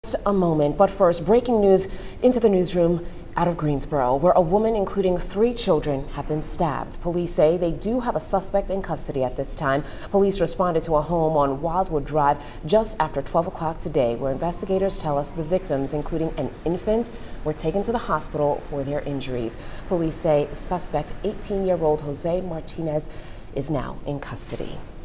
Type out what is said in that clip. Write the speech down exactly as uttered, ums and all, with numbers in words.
A moment, but first, breaking news into the newsroom out of Greensboro, where a woman, including three children, have been stabbed. Police say they do have a suspect in custody at this time. Police responded to a home on Wildwood Drive just after twelve o'clock today, where investigators tell us the victims, including an infant, were taken to the hospital for their injuries. Police say suspect eighteen-year-old Jose Martinez is now in custody.